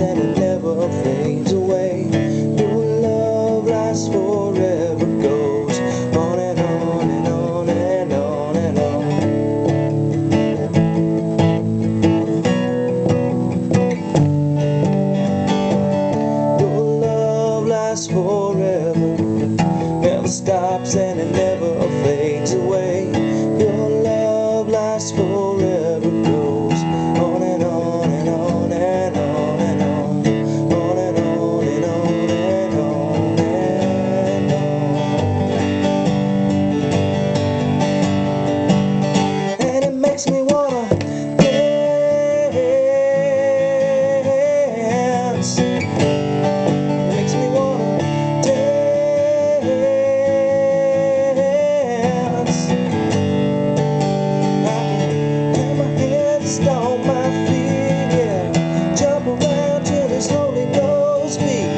and it never fades away. Your love lasts forever, goes on and on and on and on and on. Your love lasts forever, never stops and it never fades away. Your love lasts forever, goes on and on and on and on and on, on and on and on and on and on. And it makes me wanna dance. It makes me wanna dance. I can have my hands on my feet, yeah, jump around to this Holy Ghost beat.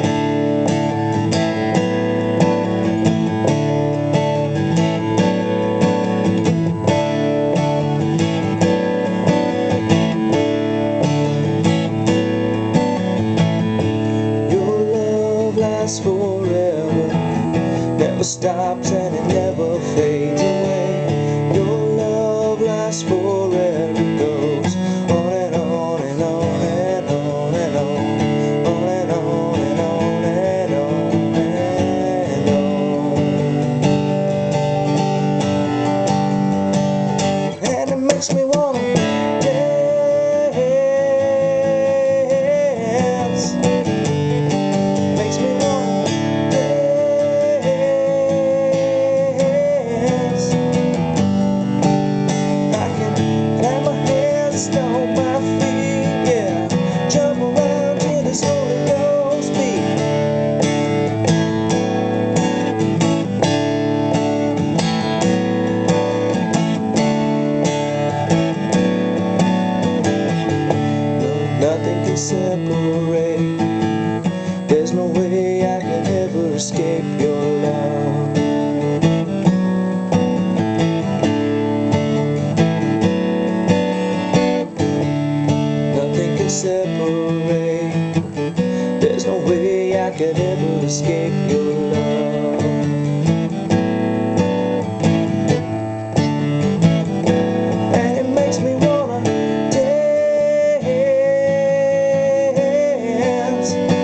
Your love lasts forever, never stops and it never fades away. Your love lasts forever, goes on and on and on and on and on, on and on and on and on and on. And it makes me wanna dance. Makes me wanna dance. I can have my hands on my feet, yeah, jump around to this Holy Ghost beat. No, nothing can separate. There's no way I can ever escape your love. Nothing can separate. There's no way I could ever escape your love. And it makes me wanna dance.